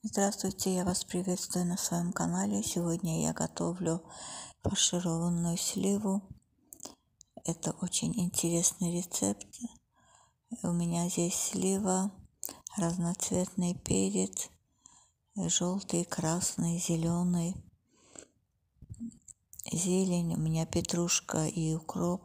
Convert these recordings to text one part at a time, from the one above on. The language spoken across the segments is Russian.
Здравствуйте, я вас приветствую на своем канале. Сегодня я готовлю фаршированную сливу. Это очень интересный рецепт. У меня здесь слива, разноцветный перец, желтый, красный, зеленый, зелень. У меня петрушка и укроп,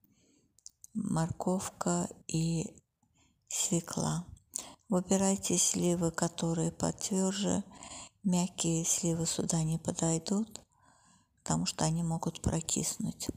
морковка и свекла. Выбирайте сливы, которые потверже. Мягкие сливы сюда не подойдут, потому что они могут прокиснуть.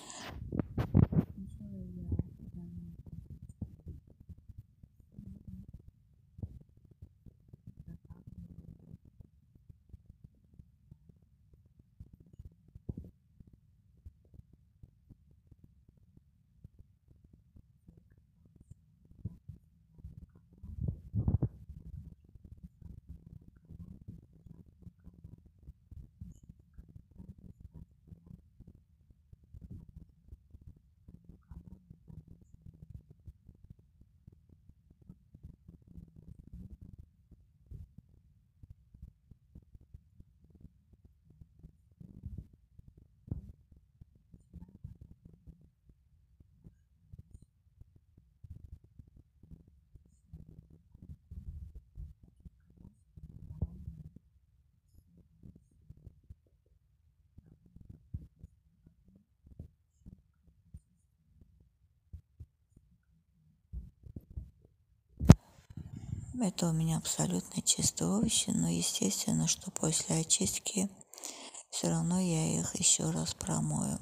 Это у меня абсолютно чистые овощи, но естественно, что после очистки все равно я их еще раз промою.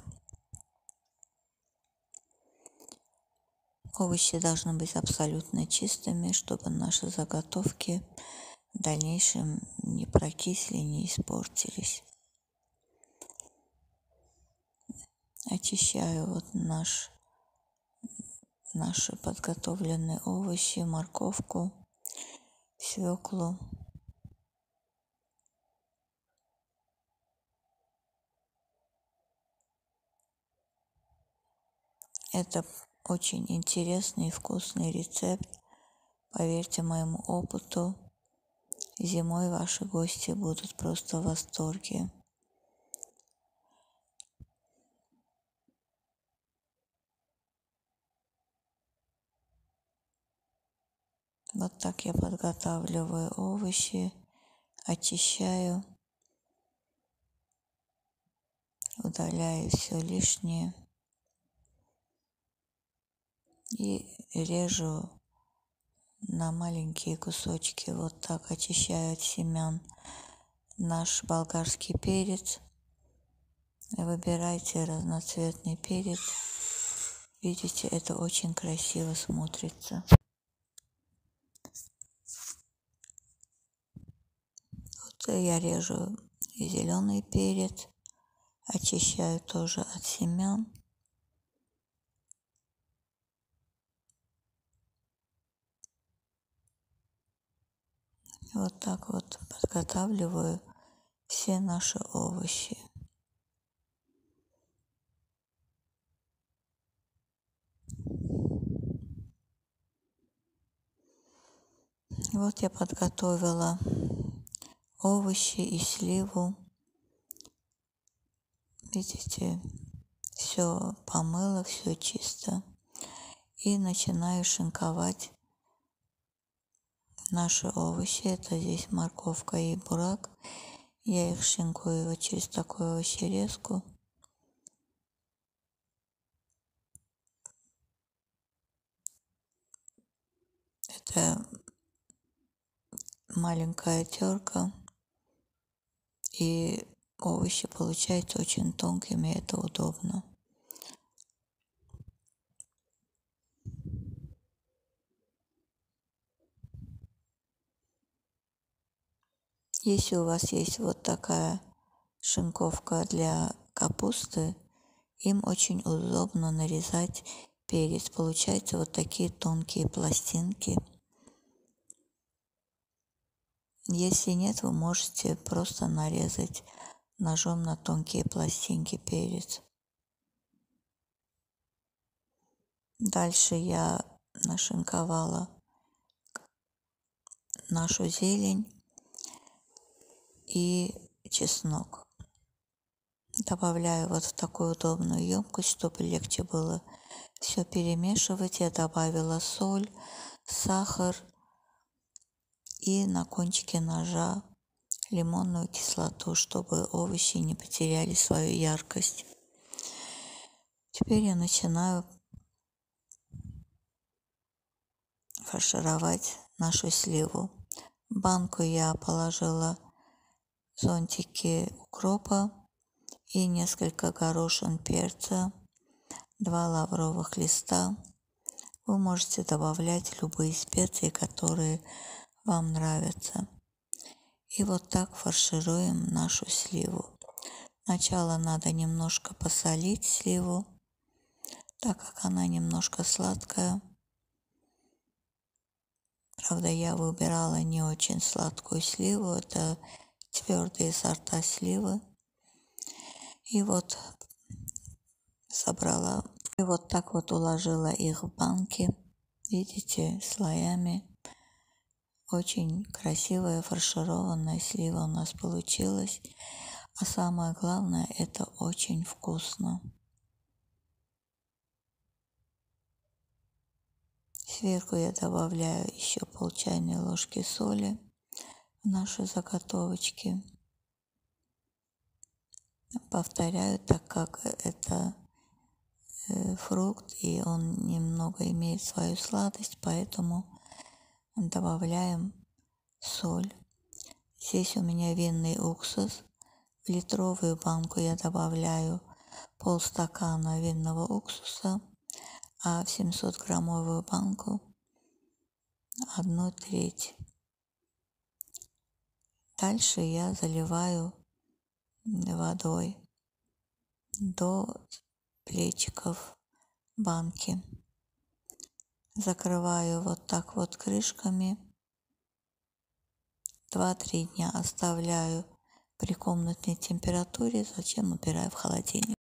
Овощи должны быть абсолютно чистыми, чтобы наши заготовки в дальнейшем не прокисли, не испортились. Очищаю наши подготовленные овощи, морковку, свеклу. Это очень интересный и вкусный рецепт. Поверьте моему опыту, зимой ваши гости будут просто в восторге. Вот так я подготавливаю овощи, очищаю, удаляю все лишнее и режу на маленькие кусочки. Вот так очищаю от семян наш болгарский перец. Выбирайте разноцветный перец. Видите, это очень красиво смотрится. Вот я режу зеленый перец, очищаю тоже от семян. Вот так вот подготавливаю все наши овощи. Вот я подготовила овощи и сливу. Видите, все помыла, все чисто. И начинаю шинковать наши овощи. Это здесь морковка и бурак. Я их шинкую вот через такую овощерезку. Это маленькая терка. И овощи получаются очень тонкими, это удобно. Если у вас есть вот такая шинковка для капусты, им очень удобно нарезать перец. Получаются вот такие тонкие пластинки. Если нет, вы можете просто нарезать ножом на тонкие пластинки перец. Дальше я нашинковала нашу зелень. и чеснок. Добавляю вот в такую удобную емкость, чтобы легче было все перемешивать. Я добавила соль, сахар и на кончике ножа лимонную кислоту, чтобы овощи не потеряли свою яркость. Теперь я начинаю фаршировать нашу сливу. В банку я положила зонтики укропа и несколько горошин перца, 2 лавровых листа. Вы можете добавлять любые специи, которые вам нравятся. И вот так фаршируем нашу сливу. Сначала надо немножко посолить сливу, так как она немножко сладкая. Правда, я выбирала не очень сладкую сливу, это твердые сорта сливы. И вот собрала, и вот так вот уложила их в банки, видите, слоями. Очень красивая фаршированная слива у нас получилась. А самое главное, это очень вкусно. Сверху я добавляю еще пол чайной ложки соли в наши заготовочки. Повторяю, так как это фрукт и он немного имеет свою сладость, поэтому добавляем соль. Здесь у меня винный уксус. В литровую банку я добавляю полстакана винного уксуса, а в 700-граммовую банку 1/3. Дальше я заливаю водой до плечиков банки. Закрываю вот так вот крышками. 2-3 дня оставляю при комнатной температуре, затем убираю в холодильник.